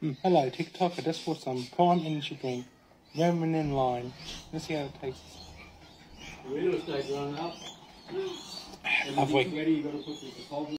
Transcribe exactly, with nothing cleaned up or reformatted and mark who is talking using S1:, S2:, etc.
S1: Mm. Hello, TikTok. I just bought some Prime Energy Drink. Remaining line. Let's see how it tastes.
S2: The real estate running up.
S1: Have we?
S2: Ready, you got to put the